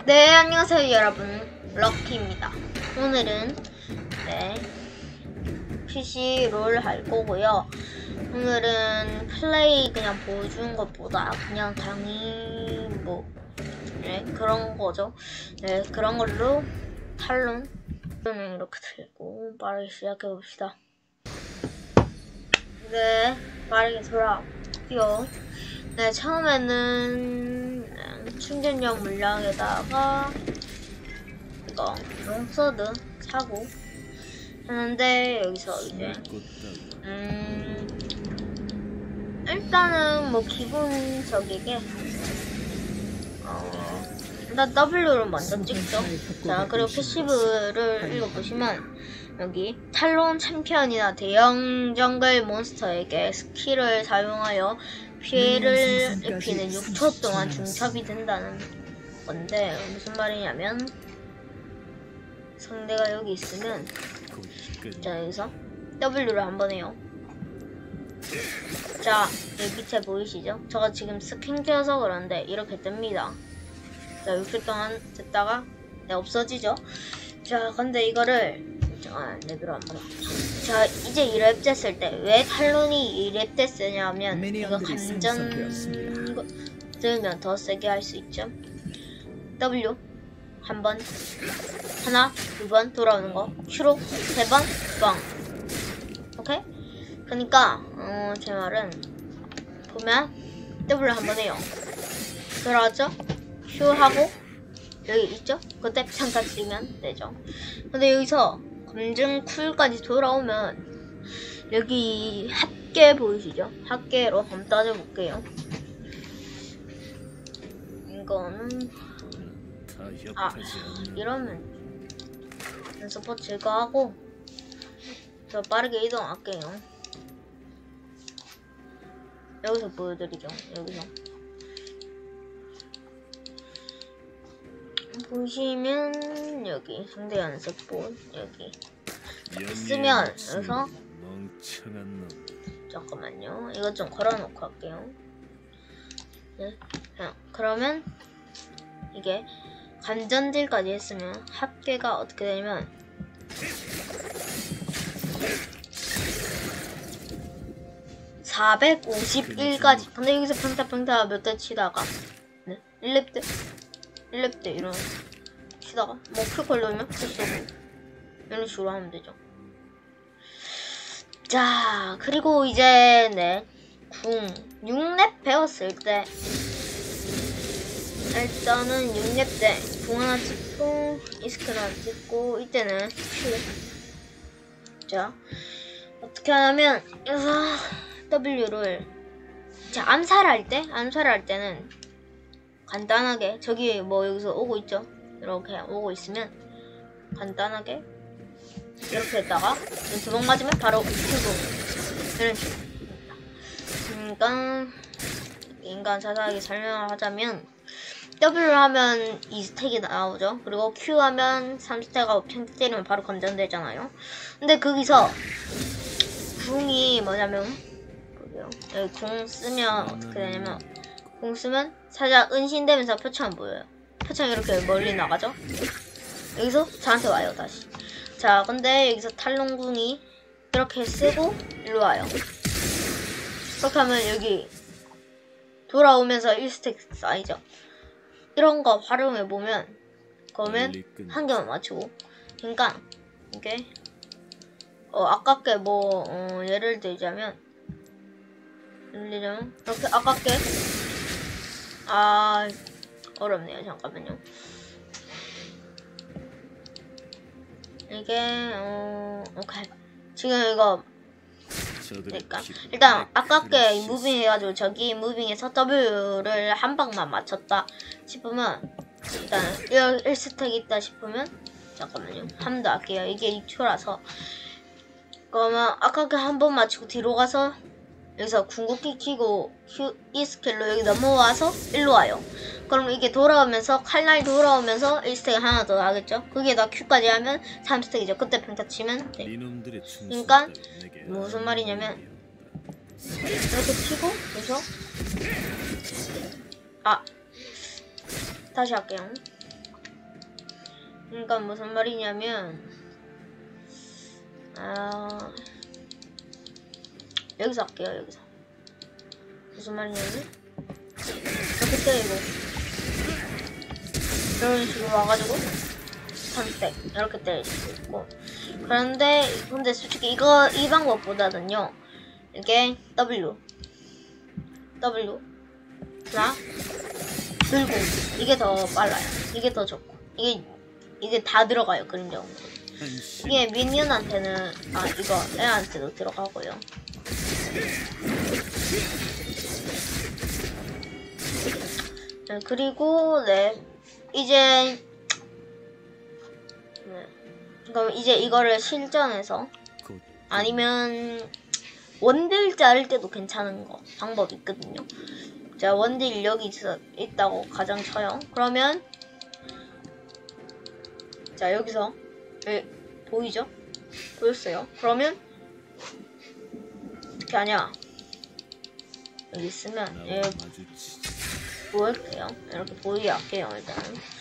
네, 안녕하세요 여러분, 럭키입니다. 오늘은 PC 롤 할 거고요. 오늘은 플레이 그냥 보여주는 것보다 그냥 당연히 그런 거죠. 네, 그런 걸로 탈론 이렇게 들고 빠르게 시작해 봅시다. 네, 빠르게 돌아왔고요. 네, 처음에는 충전용 물량에다가 이거 롱서드 사고 하는데, 여기서 이제 일단은 뭐 기본적이게 일단 W를 먼저 찍죠. 자, 그리고 패시브를 읽어보시면 여기 탈론 챔피언이나 대형 정글 몬스터에게 스킬을 사용하여 피해를 입히는 6초 동안 중첩이 된다는 건데, 무슨 말이냐면 상대가 여기 있으면, 자, 여기서 W를 한번 해요. 자, 여기 밑에 보이시죠? 저가 지금 스킨 켜서 그런데 이렇게 뜹니다. 자, 6초 동안 됐다가 없어지죠? 자, 근데 이거를 레벨로 한번. 자, 이제 2렙 됐을 때 왜 탈론이 2렙 됐으냐면, 이거 감전 들면 더 세게 할 수 있죠. W 한 번, 하나, 두 번 돌아오는 거, Q로 세 번, 뻥. 오케이? 그러니까 제 말은 보면 W 한 번 해요. 돌아왔죠? Q 하고 여기 있죠? 그때 평타 치면 되죠. 근데 여기서 검증 쿨까지 돌아오면 여기 합계 보이시죠? 합계로 한번 따져볼게요. 이거는 이러면 스포 제거하고 저 빠르게 이동할게요. 여기서 보여드리죠. 여기서 보시면 여기 상대 연습본 여기 있으면, 여기서 잠깐만요, 이거 좀 걸어놓고 할게요. 네, 그러면 이게 관전딜까지 했으면 합계가 어떻게 되냐면 451까지. 근데 여기서 평타 몇 대 치다가 1렙 때 이런 치다가 뭐 큐 걸려면 큐 이런 식으로 하면 되죠. 자, 그리고 이제 궁 6렙 배웠을 때 일단은 6렙 때 궁 하나 찍고 이스킬 하나 찍고, 이때는 큐. 자, 어떻게 하냐면 여기서 W를 암살할 때는 간단하게 저기 뭐 여기서 오고 있죠? 이렇게 오고 있으면 간단하게 이렇게 했다가 두 번 맞으면 바로 큐브 이런 식으로. 그러니까 인간 자세하게 설명을 하자면, W를 하면 2스택이 나오죠. 그리고 Q 하면 3스택하고 평타 때리면 바로 감전되잖아요. 근데 거기서 궁이 뭐냐면, 여기 궁 쓰면 어떻게 되냐면, 궁 쓰면 살짝 은신되면서 표창 보여요. 표창 이렇게 멀리 나가죠. 여기서 저한테 와요 다시. 자, 근데 여기서 탈론궁이 이렇게 쓰고 일로 와요. 그렇게 하면 여기 돌아오면서 1스택 쌓이죠. 이런 거 활용해 보면 그러면 한 개만 맞추고. 그러니까 이게 아깝게 예를 들자면 이렇게 아깝게 어렵네요. 잠깐만요. 이게 오케이. 지금 이거 그러니까 일단 아깝게 무빙 해가지고 저기 무빙에서 W를 한 방만 맞췄다 싶으면, 일단 1스택 있다 싶으면, 잠깐만요, 한 번 더 할게요. 이게 2초라서. 그러면 아깝게 한 번 맞추고 뒤로 가서 여기서 궁극기 키고 이 스킬로 여기 넘어와서 일로 와요. 그럼 이게 돌아오면서 칼날 돌아오면서 1스택 하나 더 하겠죠. 거기에다 Q까지 하면 3스택이죠. 그때 평타 치면 돼. 그러니까 무슨 말이냐면 이렇게 치고 여기서 다시 할게요. 그러니까 무슨 말이냐면 여기서 할게요. 여기서 무슨 말이냐면 이렇게 때리고 이런 식으로 와가지고 3스택 이렇게 때릴 수 있고. 그런데 근데 솔직히 이 방법보다는요, 이게 W 나 들고 이게 더 빨라요. 이게 더 좋고 이게 다 들어가요. 그림자 공속. 이게 미니언한테는 이거 애한테도 들어가고요. 네, 그리고 이제 그럼 이제 이거를 실전에서 아니면 원딜 자를 때도 괜찮은 방법이 있거든요. 자, 원딜 여기 있다고 가정 쳐요. 그러면 자, 여기서 보이죠? 보였어요. 그러면 어떻게 하냐? 여기 있으면 보일게요. 이렇게 보이게 할게요. 일단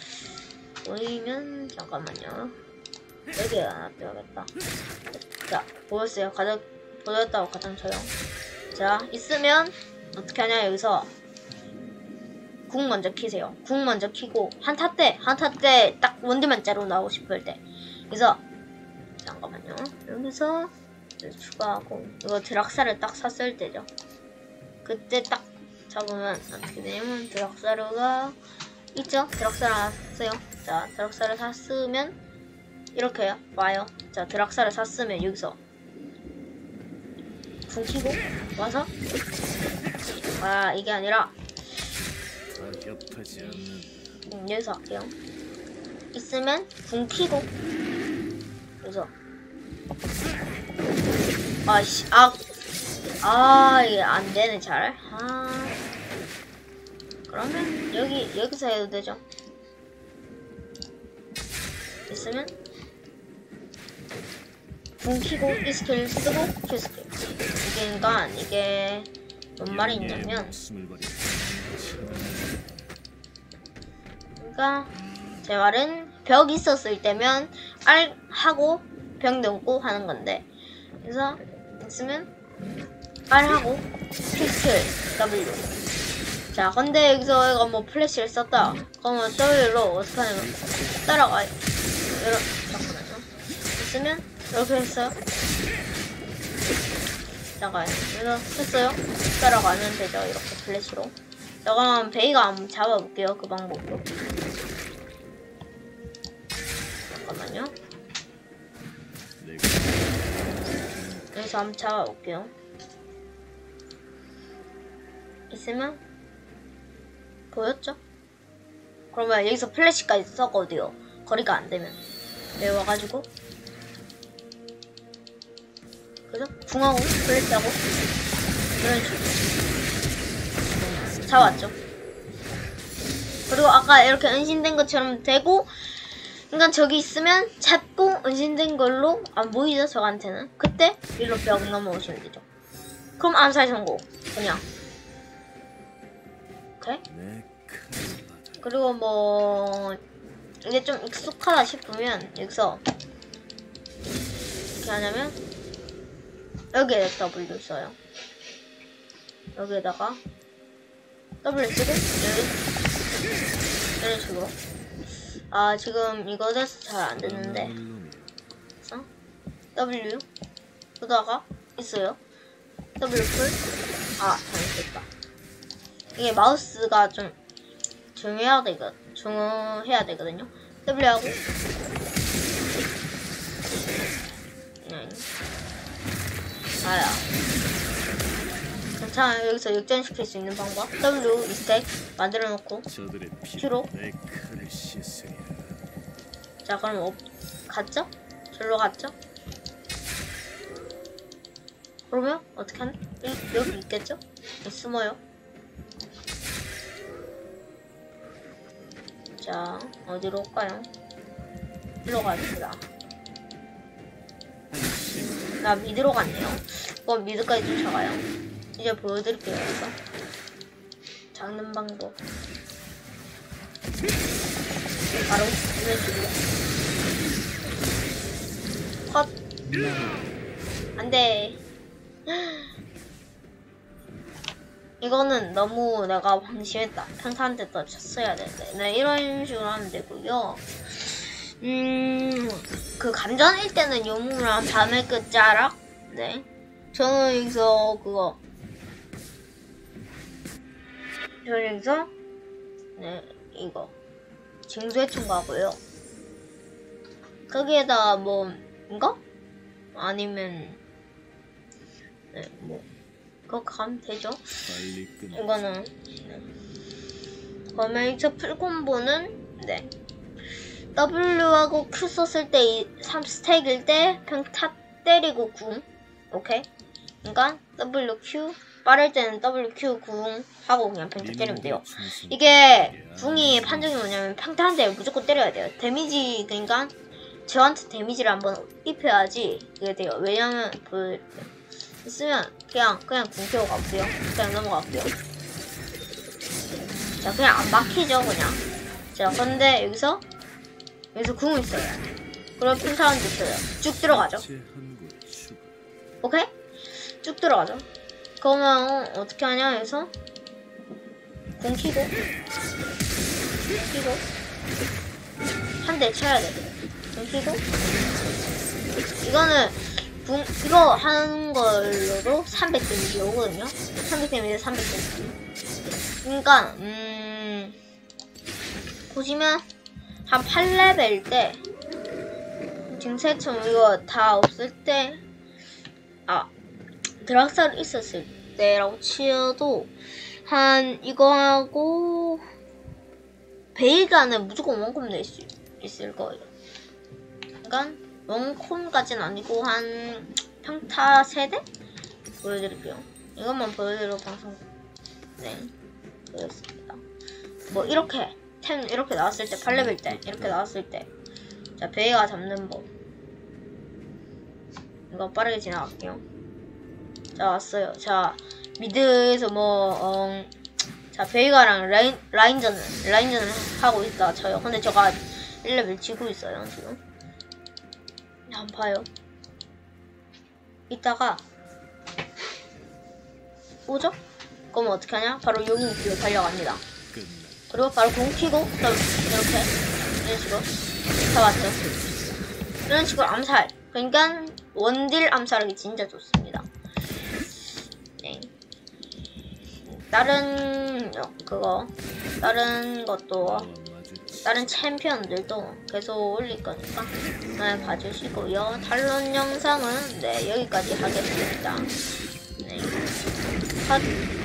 보이면 잠깐만요. 여기에 하나 떼야겠다. 자, 보였어요. 보였다고 가정 쳐요. 자, 있으면 어떻게 하냐? 여기서 궁 먼저 키세요. 궁 먼저 키고 한타 때 딱 원딜만 자로 나오고 싶을 때 그래서 잠깐만요. 여기서 추가하고 이거 드락사를 딱 샀을 때죠. 그때 딱 잡으면 어떻게 되냐면 드락사르가 있죠? 드락사를 하나 샀어요. 자, 드락사를 샀으면 이렇게 와요. 자, 드락사를 샀으면 여기서 궁 키고 와서 이게 아니라 여기서 할게요. 있으면 궁 키고 그래서 이게 안 되네 잘. 그러면 여기서 해도 되죠. 있으면 궁 키고 이 스킬 쓰고 큐 스킬. 그러니까 이게 뭔 말이 있냐면 그러니까 제 말은 벽 있었을 때면 R 하고 벽 넘고 하는 건데, 그래서 있으면 R 하고 픽셀 W. 자, 근데 여기서 이거 뭐 플래시를 썼다. 그러면 W로 어떻게 하냐면 따라가요. 잠깐만요. 있으면 이렇게 했어요. 잠깐만요. 그래서 했어요. 따라가면 되죠. 이렇게 플래시로. 자, 그럼 베이가 한번 잡아볼게요. 그 방법으로. 잠깐만요. 여기서 한번 잡아볼게요. 있으면 보였죠? 그러면 여기서 플래시까지 썼거든요. 거리가 안 되면. 네, 와가지고 그죠? 궁하고 플래시하고 이런 식으로 잡았죠. 그리고 아까 이렇게 은신된 것처럼 되고, 그러니까 저기 있으면 찾고 은신된 걸로 안 보이죠? 저한테는. 그때 일로 벽 넘어오시면 되죠. 그럼 암살 성공. 그냥. 오케이? 그리고 뭐 이게 좀 익숙하다 싶으면 여기서 어떻게 하냐면 여기에 W 써요. 여기에다가 W 쓰고 이런 식으로. 지금 이거 돼서 잘 안 됐는데. 그래서 W 보다가 있어요. W 풀. 잘못됐다. 이게 마우스가 좀 중요해야 되거든요. W 하고 괜찮아요. 여기서 역전시킬 수 있는 방법. W 2스택 만들어 놓고 Q로. 자, 그럼 갔죠? 절로 갔죠? 그러면 어떻게 하나? 여기 있겠죠? 숨어요. 자, 어디로 올까요? 일로 갑시다. 나 미드로 갔네요. 그럼 미드까지 쫓아가요. 이제 보여드릴게요. 여기서 잡는 방법 바로 이런 식으로 안돼. 이거는 너무 내가 방심했다. 평타한테 더 쳤어야 되는데. 네, 이런 식으로 하면 되고요. 그 감전일 때는 요무랑 밤의 끝자락. 네. 저는 여기서 그거. 저는 여기서 네, 이거 징수의 총가고요. 거기에다가 뭐 이거? 아니면 네, 뭐 그거 가면 되죠. 이거는 네. 거메이처 풀콤보는 네 W하고 Q 썼을 때 3스택일 때 평타 때리고 궁. 오케이. 그러니까 WQ 빠를 때는 WQ 궁 하고 그냥 평타 때리면 돼요. 이게 궁이 판정이 뭐냐면 평타 한 대 무조건 때려야 돼요. 데미지 그러니까 저한테 데미지를 한번 입혀야지 그게 돼요. 왜냐면 있으면 그냥 궁 키고 갈게요. 그냥 넘어갈게요. 자, 그냥 안 막히죠, 그냥. 자, 근데 여기서 궁 있어요. 그리고 핀사운드 있어요. 쭉 들어가죠. 오케이? 쭉 들어가죠. 그러면 어떻게 하냐, 여기서 궁 키고 한 대 쳐야 돼. 궁 키고 이거는 이거 하는 걸로도 300 데미지 오거든요. 300 데미지 300 데미지. 그러니까 보시면 한 8레벨일 때 징세총 이거 다 없을 때 드락사르 있었을 때라고 치어도 한 이거하고 베이가는 무조건 원콤 낼 수 있을 거예요. 그러니까 원콤까지는 아니고 한 평타 3대? 보여드릴게요. 이것만 보여드리고 방송 네 보였습니다. 뭐 이렇게 템 이렇게 나왔을 때 8레벨 때 이렇게 나왔을 때 자 베이가 잡는 법 이거 빠르게 지나갈게요. 자 왔어요. 자 미드에서 자 베이가랑 라인전을 하고 있다 쳐요. 근데 저가 1레벨 지고 있어요 지금. 한번 봐요. 이따가 오죠? 그럼 어떻게 하냐? 바로 용인 뒤로 달려갑니다. 그리고 바로 공 키고 이렇게 이런 식으로 잡았죠. 이런 식으로 암살. 그러니까 원딜 암살하기 진짜 좋습니다. 네. 다른 것도 다른 챔피언들도 계속 올릴 거니까 봐주시고요. 탈론 영상은 네 여기까지 하겠습니다. 네. 컷.